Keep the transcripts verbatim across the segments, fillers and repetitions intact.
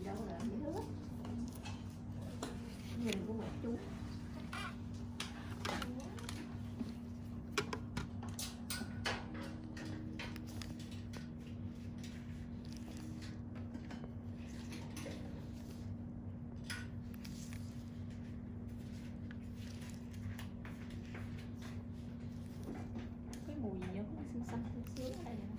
đâu là mấy đứa nhìn của một chú. Cái mùi gì nó cũng xinh xinh xinh xíu ở đây nè.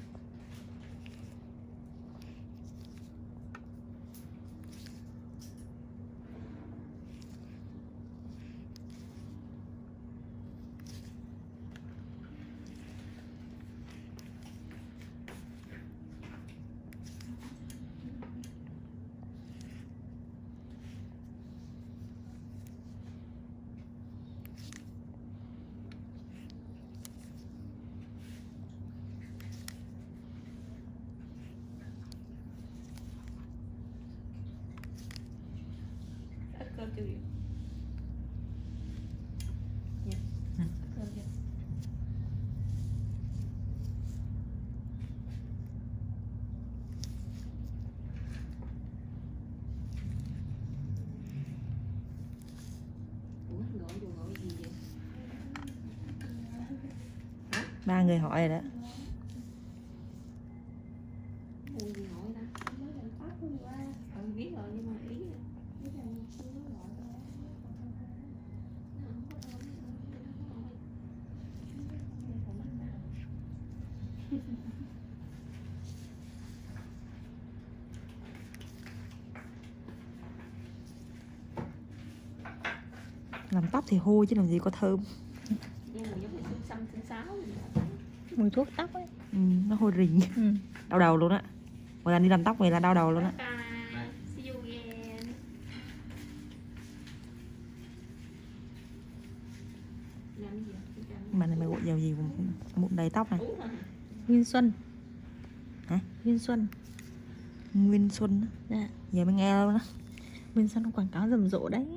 Cơm chưa vậy? Dạ. Ừ. Cơm chưa? Ủa, gọi vô gọi gì vậy? Ba người hỏi rồi đó. Ủa gì hỏi ta? Ừ, biết rồi nhưng mà ý là làm tóc thì hôi chứ làm gì có thơm. nhưng mà giống như xương xăm xương sáo. Mùi thuốc tóc ấy. Ừ, nó hôi rình. Ừ. Đau đầu luôn á. Mỗi lần đi làm tóc này là đau đầu luôn á. See you again. Mà này mày gội dầu gì mụn đầy tóc này. Nguyên Xuân. Hả? Nguyên Xuân. Nguyên Xuân á. Dạ. Giờ mới nghe luôn á. Nguyên Xuân nó quảng cáo rầm rộ đấy.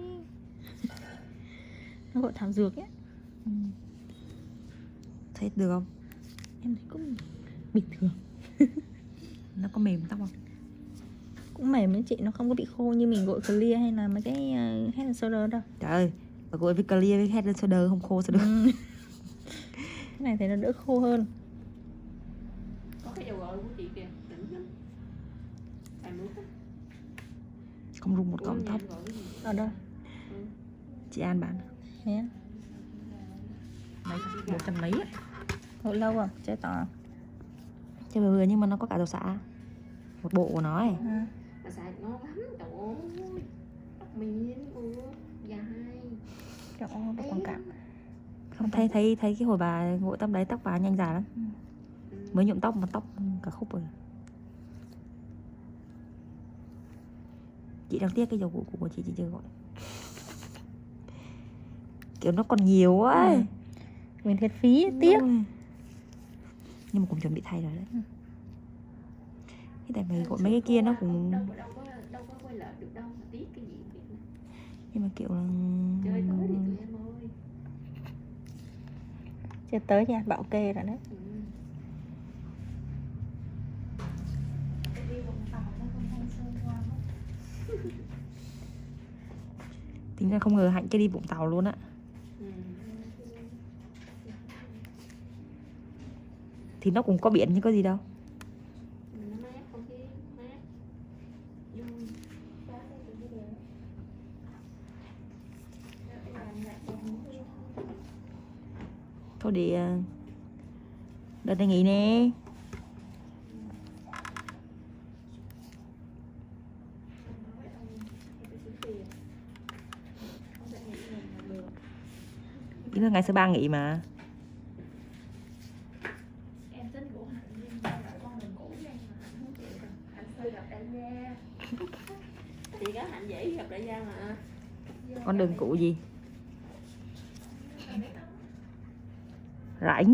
Nó gọi thảo dược ấy. Ừ. Thấy được không? Em thấy cũng bình thường. Nó có mềm tóc không? Cũng mềm đấy chị, nó không có bị khô như mình gội clear hay là mấy cái uh, head and shoulder đâu. Trời ơi, bà gội với clear với head and shoulder không khô sao được. Ừ. Cái này thì nó đỡ khô hơn. Có cái dầu gội của chị kìa, đỉnh lắm. Xài nước á. Không rung một cọng tóc. Ở đâu? Ừ. Chị An bán. Thế á? Mấy một trăm mấy á. Gội lâu à? Chơi tỏ. Chơi vừa vừa nhưng mà nó có cả dầu xả. Một bộ của nó ấy. À. Mà xài ngon lắm, trời ơi. Tóc miếng, ừ, dài. Trời ơi, bộ quảng cáo. Không thấy thấy thấy cái hồi bà gội tóc đấy tóc bà nhanh dài lắm. Ừ. Mới nhuộm tóc mà tóc cả khúc rồi. Chị đang tiếc cái dầu gội của chị chị chưa gọi. Kiểu nó còn nhiều ấy. Ừ. Mình thiệt phí tiếc. Nhưng mà cũng chuẩn bị thay rồi đấy. Ừ. Cái tại mày gọi mấy cái kia nó cũng đâu, đâu có đâu có quay lại được đâu mà tiếc cái gì vậy. Nhưng mà kiểu là Chơi tới đi tụi em ơi. Chưa tới nha, bảo kê rồi đấy. Ừ. tính ra không ngờ Hạnh cái đi Vũng Tàu luôn á. Ừ. Thì nó cũng có biển chứ có gì đâu. Nó mát không khí mát. Vui. Thôi để đợt này nghỉ nè. Ý là ngày thứ ba nghỉ mà. Em tính của Hạnh nhưng mà con đừng cũ đây mà Hạnh không chịu rồi. Hạnh hơi gặp đại gia. Thì có Hạnh dễ gặp đại gia mà. Con đừng cụ gì? Rảnh.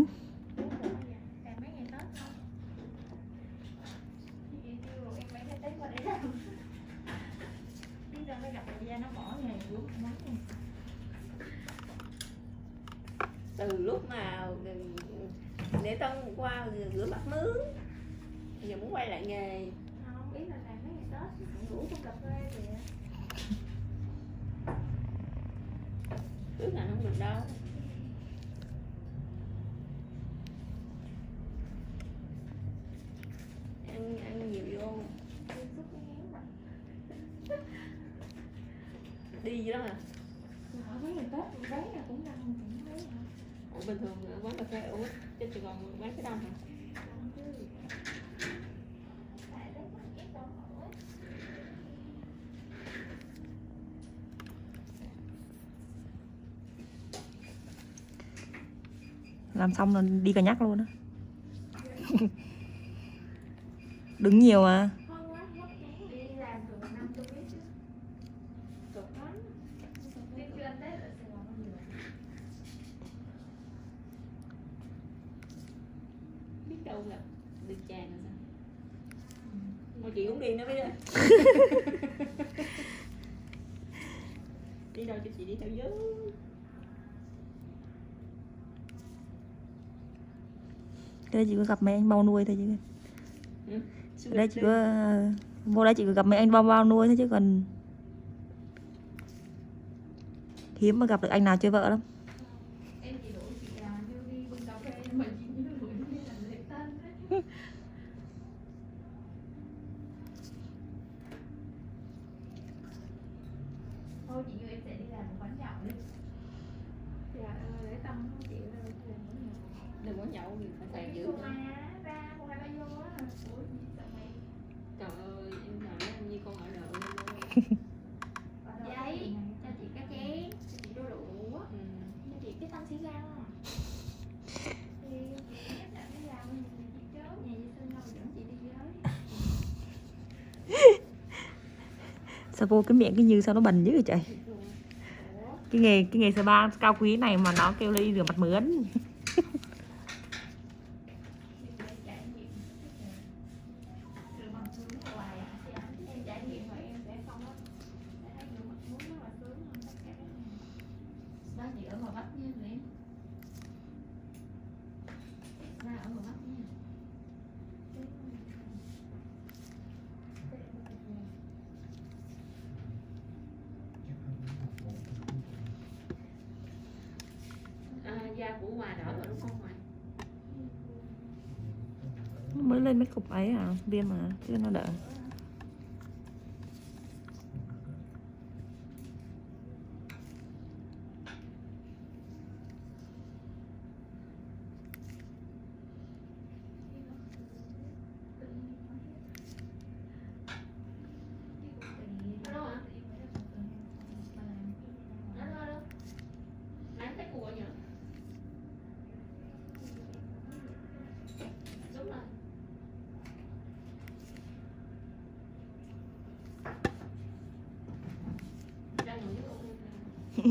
Từ lúc mà để Tân qua rửa mặt nướng, giờ muốn quay lại nghề. Không biết là làm mấy ngày Tết thằng ngủ trong cà phê kìa. Ước là không được đâu. Ăn ăn nhiều vô. Đi gì đó hả? Mấy ngày Tết vé là cũng năm cũng mấy hả? Ủa bình thường ở quán cà phê ở trên Sài Gòn bán cái đông hả? Làm xong rồi đi cả nhắc luôn á. Đứng nhiều à. Biết đâu là được tràn rồi sao? Thôi chị uống đi nó mới đi. Đi đâu cho chị đi theo dưới. Cái đây chị có gặp mấy anh bao nuôi thôi chứ. Ừ. Cái đây chị có vô đây chị có gặp mấy anh bao bao nuôi thôi chứ còn hiếm mà gặp được anh nào chơi vợ lắm. Em chỉ đuổi chị là như đi bên cà phê mà chị như đuổi đi làm lễ tân đấy. Thôi chị như em sẽ đi làm một quán nhậu đi. Dạ lễ tân không chịu đâu. Đừng có nhậu gì phải xài dữ. Mà ra một hai ba vô á. Ủa gì sợ mày. Trời ơi em nói em như con ở đợi luôn. Giấy cho chị cái chén, cho chị đôi đũa, Ừ. cho chị cái tăng xí răng. Thì chị đã đi làm thì chị chớ nhà vệ sinh đâu dẫn chị đi với. Sao vô cái miệng cái như sao nó bẩn dữ vậy trời. Ủa? Cái nghề cái nghề spa cao quý này mà nó kêu đi rửa mặt mướn. À, da của Hòa đỡ rồi đúng không Hòa? Mới lên mấy cục ấy à, viên mà chứ nó đỡ. Alo hả? Alo alo. Nãy thấy cô gọi nhờ. Đúng rồi. Đang ngồi với cô.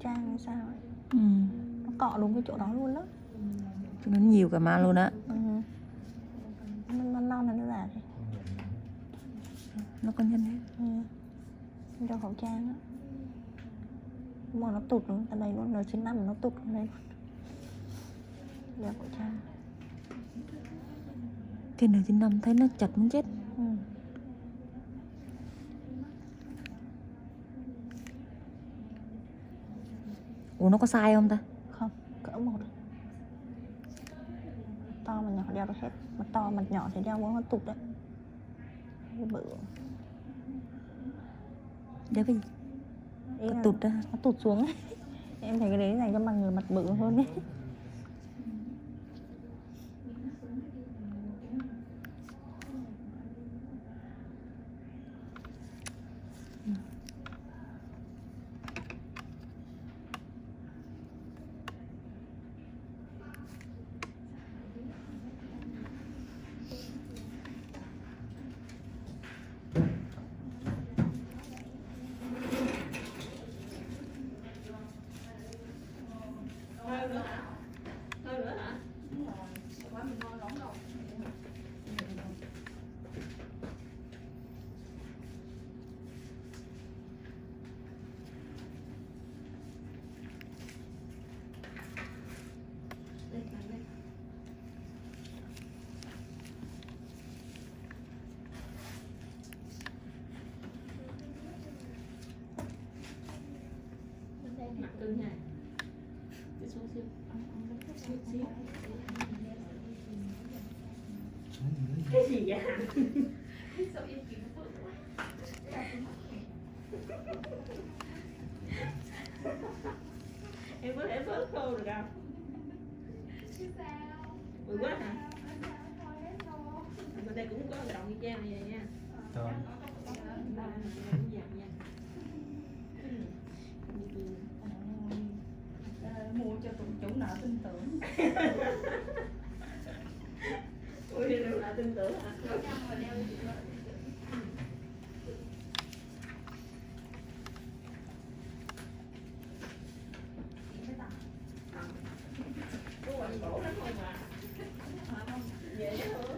trang hay sao ấy. Ừ. Nó cọ đúng cái chỗ đó luôn đó. Cho nên nhiều cả mà luôn á. Ừ. Nó non non là nó giả thế. Nó có nhân hết. Ừ. Nó đeo khẩu trang á. Mà nó tụt luôn, ở đây luôn, N chín năm nó tụt ở đây luôn. Đeo khẩu trang. Cái N chín năm thấy nó chặt muốn chết. Ừ. Ủa nó có sai không ta? Không, cỡ một. To mà nhỏ đeo được hết. Mà to mà nhỏ thì đeo nó tụt đấy. Cái bự. Đeo cái gì? Ý Có là tụt ra. nó tụt xuống ấy. Em thấy cái đấy dành cho mặt người mặt bự hơn ấy. Hơi nữa hả? Hơi nữa hả? Đúng rồi. Quá mình ngon lắm đâu. Đây, đây. Mặt cưng này. Đi xuống xíu. Xíu xíu. Cái gì vậy? Sao em kịp phước quá. Em có thể phớt khô được không? Bự quá hả? Bên đây cũng có động như trang này nha. Rồi. Mua cho tụi chủ nợ tin tưởng. Ui, chủ nợ tin tưởng hả? Có quạnh cổ lắm không mà. Dễ thương.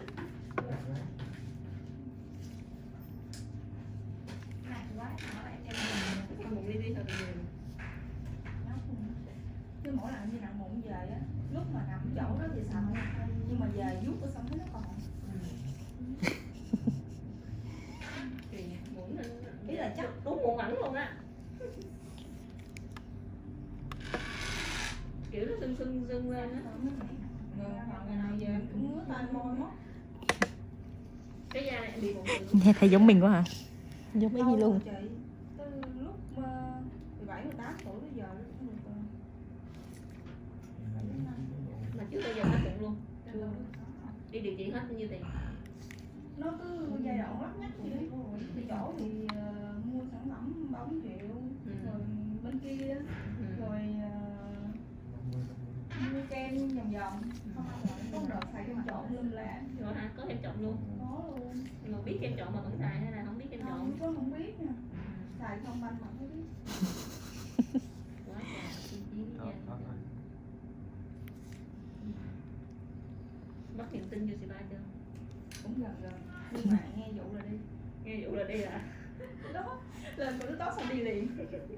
Nặng quá, nó lại cho Ăn bụng đi đi thôi nhiều. Chứ mỗi lần đi nặng mụn về á, lúc mà nằm chỗ đó thì sợ, nhưng mà về vuốt có xong thấy nó còn. Thì bụng nên Ý là chắc đúng bụng ẩn luôn á. Kiểu nó sưng sưng sưng lên á. Rồi ngày nào về em cũng ngứa tay môi mất. Cái da này em bị bụng từ Nghe thấy giống mình quá hả? Giống cái gì Lâu luôn. rồi chị, từ lúc uh, mười bảy, mười tám tuổi tới giờ nó cũng được rồi. mà trước bây giờ hết bụng luôn. Đi điều trị hết bao nhiêu tiền? Nó cứ giai đoạn lắc nhắc gì đấy. Thì chỗ thì uh, mua sản phẩm ba bốn triệu, Ừ. rồi bên kia, Ừ. rồi uh, mua kem vòng vòng. Không ăn rồi, có đợt xài kem trộn luôn là Rồi hả? Có kem trộn luôn. có luôn. Mà biết kem trộn mà vẫn xài hay là không biết kem trộn? Không, có không biết nè. Xài không banh mà không biết. Quá trời chi phí Đó, nha. đó, đó. Bắt niềm tin vô xì ba chưa? Cũng gần gần. Nhưng mà nghe vụ là đi. Nghe vụ là đi à? Đó, lên của đứa tốt xong đi liền.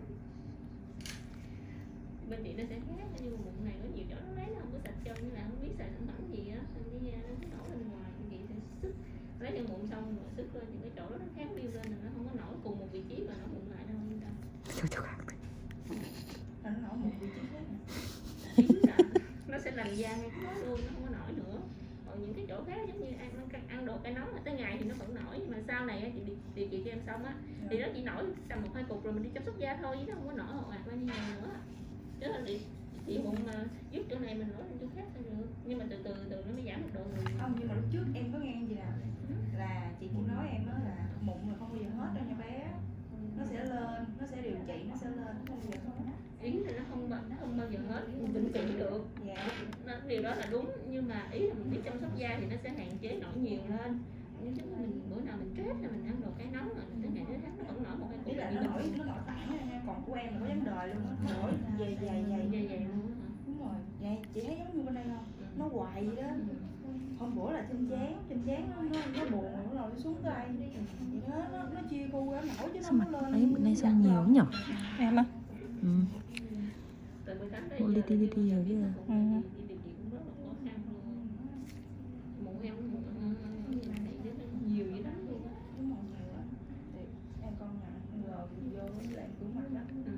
Bên chị nó sẽ khác, nhưng mà bụng này có nhiều chỗ nó lấy nó không có sạch trơn, như là không biết xài sản phẩm gì á, thành cái da nó nổi lên ngoài, chị sẽ sức lấy cái bụng xong rồi sức lên những cái chỗ đó nó khác điêu lên, là nó không có nổi cùng một vị trí và nó bụng lại đâu yên tâm. Cho cho khác. Là nó nổi một vị trí khác. Ý là nó sẽ làm da ngay cái đó luôn, nó không có nổi nữa. Còn những cái chỗ khác giống như ăn ăn đồ cái nóng mà tới ngày thì nó vẫn nổi, nhưng mà sau này á, chị điều, điều trị cho em xong á thì nó chỉ nổi tầm một hai cục rồi mình đi chăm sóc da thôi, chứ nó không có nổi ồ ạt bao nhiêu ngày nữa. Chứ là chị chị bụng mà giúp chỗ này mình nổi lên chỗ khác thôi được, nhưng mà từ từ từ nó mới giảm một độ người. Không, nhưng mà lúc trước em có nghe gì nào là chị cũng nói em đó là mụn là không bao giờ hết đâu nha bé. Nó sẽ lên, nó sẽ điều trị, nó sẽ lên, nó không bao giờ hết. Ý là nó không bao- nó không bao giờ hết vĩnh viễn được. Dạ. Nó, điều đó là đúng, nhưng mà ý là mình biết chăm sóc da thì nó sẽ hạn chế nổi nhiều lên. Nhưng chứ mình bữa nào mình stress là mình ăn đồ cái nóng rồi tới ngày tới tháng nó vẫn nổi một hai cục Ý là là nó bình nổi, thường. nó nổi phản ra nha, còn của em là có vấn đề luôn á, nổi dày dày dày Dày dày luôn á. đúng rồi, vậy chị thấy giống như bên đây không, nó hoài vậy đó. Hôm bữa là trên trán, trên trán nó nó, nó buồn rồi nó xuống tới đây, vậy đó nó nó chia khu ra nổi chứ Sao nó mặt không có lên. ấy bữa nay sao nhiều nhỉ? Em á. Ừ. Từ mười tám tới Bộ giờ li ti li ti rồi đi chứ. Ừ. đi điều trị cũng rất là khó khăn luôn. Mụn em mụn nhiều dữ lắm luôn á. Đúng rồi, nhiều lắm. Thì em con nè, ngờ vô lại cứu mặt đó. Ừ.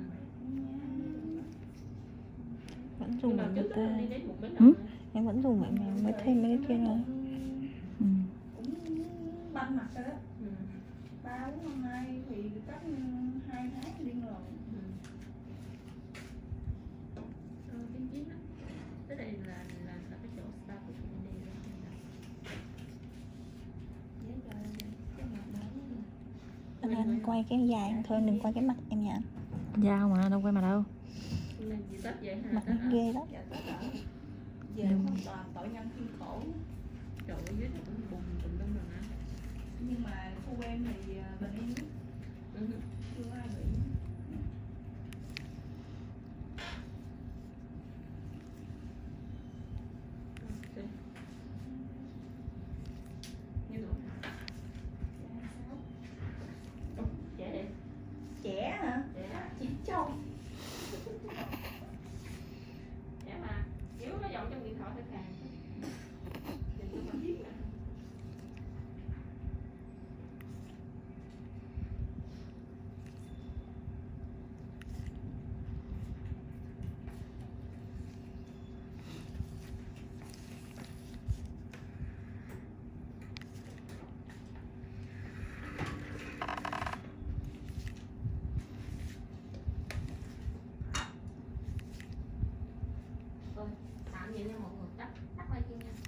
Vẫn Nhưng dùng mà mẹ trước người đó ta. đi đến một mấy Ừ? lần. Em vẫn dùng mẹ mèo mới thêm mấy cái kia nữa. Ừ. Cũng banh mặt rồi đó. Ừ. Ba bốn năm nay thì cách hai tháng đi lần. Ừ. Ờ, tiếng Chiến á. Tới đây là là là cái chỗ spa của chị đi đó. Với trời cái mặt đó. Anh anh quay cái dài thôi, đừng quay cái mặt em nha. Dao mà đâu quay mà đâu. Nên chị Tết vậy hả? Mặt nó ghê đó. Dạ tất cả. Về Ừ. hoàn toàn tội nhân thiên khổ. Trời ơi, dưới này cũng bùng bùng đông rồi mà. Nhưng mà khu em thì à, bình yên lắm, Ừ. chưa có ai bị. Ok. Như tuổi hả? Ủa, trẻ đẹp. Trẻ hả? Trẻ. Trẻ trâu. Trẻ mà. Kiểu nó giọng trong điện thoại hơi khàn. Đừng có mà viết nè. Thôi, tạm vậy nha mọi người, tắt tắt lại kia nha.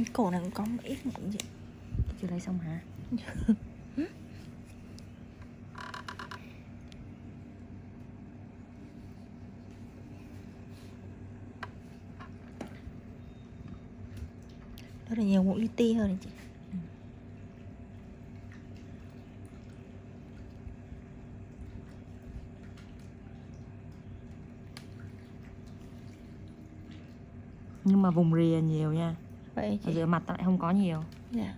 Cái cổ này cũng có một ít mụn gì. Chưa lấy xong hả? Đó là nhiều mụn li ti hơn này chị. Ừ. Nhưng mà vùng rìa nhiều nha. Vậy Ở chị. giữa mặt lại không có nhiều. Dạ.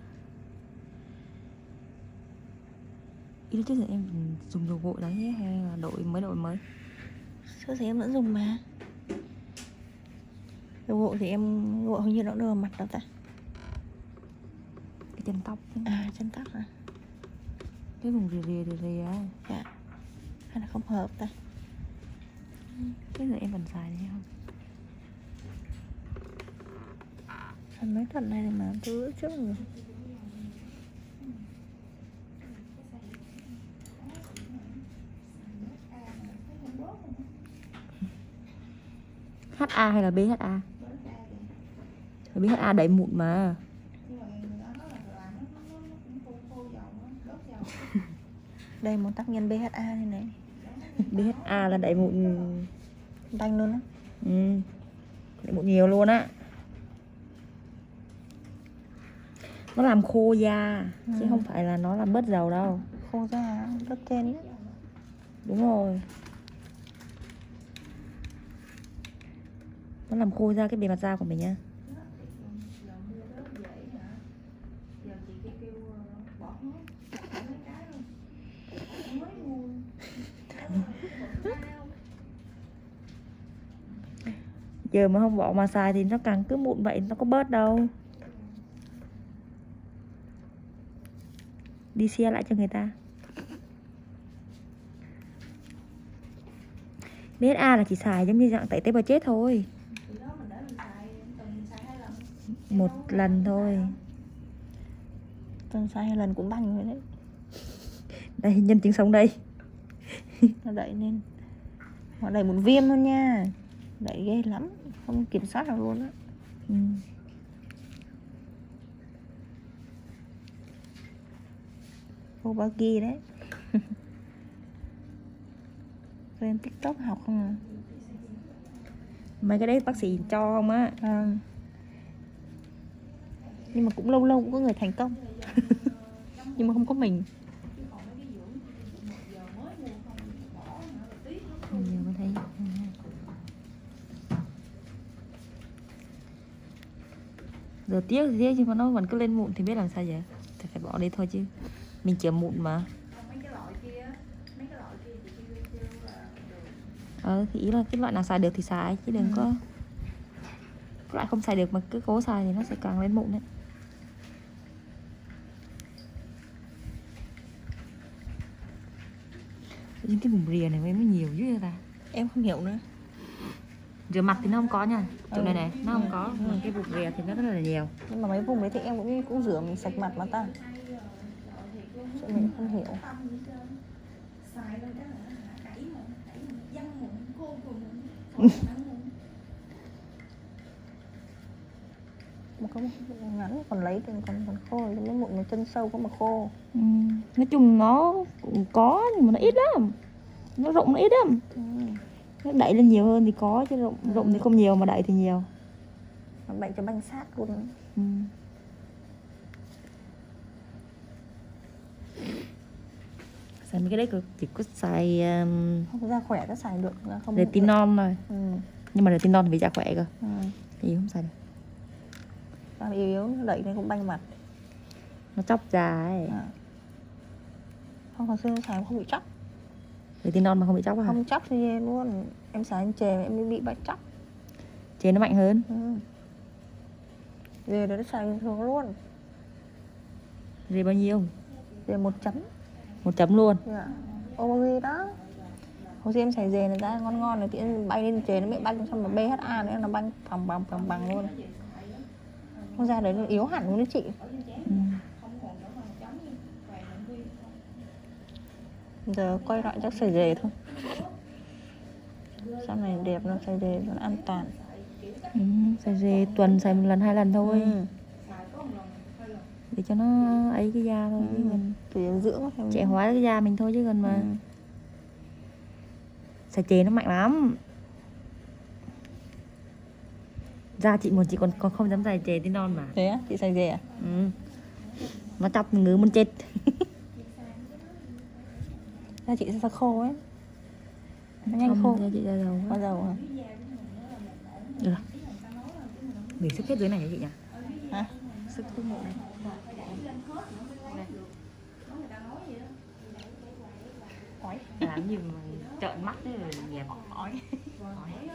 Ý là trước giờ em dùng dầu gội đấy hay là đổi mới đổi mới? Trước thì em vẫn dùng mà. Dầu gội thì em gội hình như nó đưa vào mặt đâu ta. Cái chân tóc ấy. À chân tóc hả? Cái vùng rìa rìa rìa rìa ấy. Dạ. Hay là không hợp ta. Cái giờ em vẫn xài đấy không? Phần mấy tuần này thì mà tôi trước rồi. hát a hay là bê hát a? bê hát a đẩy mụn mà. Đây một tác nhân bê hát a này này. bê hát a là đẩy mụn Đanh luôn á. ừ. Đẩy mụn nhiều luôn á. Nó làm khô da ừ. Chứ không phải là nó làm bớt dầu đâu. Khô da rất trên ấy. Đúng rồi. Nó làm khô da cái bề mặt da của mình nha. Giờ mà không bỏ mà xài thì nó càng cứ mụn vậy, nó có bớt đâu. Đi xe lại cho người ta. bê hát a là chỉ xài giống như dạng tẩy tế bào chết thôi. Một lần thôi. Tuần xài hai lần cũng banh rồi đấy. Đây nhân chứng sống đây. Nó đẩy lên. Nó đẩy một viêm luôn nha. Đẩy ghê lắm. Không kiểm soát được luôn á. Ừ. Cô bao ghi đấy. Rồi em TikTok học không à? Mấy cái đấy bác sĩ cho không á? À. Nhưng mà cũng lâu lâu cũng có người thành công. Nhưng mà không có mình. Nhiều có thấy. Giờ tiếc thì tiếc nhưng mà nó vẫn cứ lên mụn thì biết làm sao vậy? Thì phải bỏ đi thôi chứ. Mình chữa mụn mà. Ờ thì ý là cái loại nào xài được thì xài chứ đừng ừ. có cái loại không xài được mà cứ cố xài thì nó sẽ càng lên mụn đấy. Nhưng cái vùng rìa này mới nhiều dữ ta. Em không hiểu nữa. Rìa mặt thì nó không có nha. Chỗ ừ. này này nó không có. ừ. Cái vùng rìa thì nó rất là nhiều. Nhưng mà mấy vùng đấy thì em cũng cũng rửa mình sạch mặt mà ta. Chỗ mình không hiểu. Một cái mụn ngắn còn lấy thì còn còn khô, cái mụn mà chân sâu có mà khô. Ừ. Nói chung nó cũng có nhưng mà nó ít lắm. Nó rụng nó ít lắm. Ừ. Nó đẩy lên nhiều hơn thì có chứ rụng, ừ. rụng thì không nhiều mà đẩy thì nhiều. Nó bệnh cho banh sát luôn. Ừ. Xài mấy cái đấy chỉ có xài um... không da khỏe có xài được không? Retinol thôi. Ừ. Nhưng mà retinol thì bị da khỏe cơ. Ừ. Thì không xài được. Da yếu yếu nó đẩy lên cũng banh mặt. Nó chóc da ấy. À. Không còn xưa xài không bị chóc. Retinol mà không bị chóc à? Không chóc thì luôn. Em xài em chề em mới bị bệnh chóc. Chề nó mạnh hơn. Ừ. Về đó nó xài bình thường luôn. Rê bao nhiêu? Về một chấm. Một chấm luôn. Dạ. Ô gì đó. Hồi xưa em xài dề này ra ngon ngon này, tiện bay lên chề nó bị banh, xong mà bê hát a nữa nó banh phòng bằng phòng bằng luôn. Con da đấy nó yếu hẳn luôn đấy chị. Ừ. Giờ quay lại chắc xài dề thôi. Sau này đẹp nó xài dề nó an toàn. Ừ, xài dề tuần xài một lần hai lần thôi. Ừ. để cho nó ấy cái da thôi chứ mình Để dưỡng theo trẻ hóa cái da mình thôi chứ còn mà Ừ. xài chè nó mạnh lắm. Da chị một chị còn còn không dám xài chè tí non mà. Thế á, chị xài dè à? Ừ. Nó chọc ngứa muốn chết. Da chị sẽ khô ấy. Nó nhanh Không, khô. da chị da dầu Có quá. dầu hả? Được rồi. Để sức hết dưới này hả chị nhỉ? Hả? Sức thuốc một này. Làm gì mà trợn mắt thế rồi nhè bỏ ói.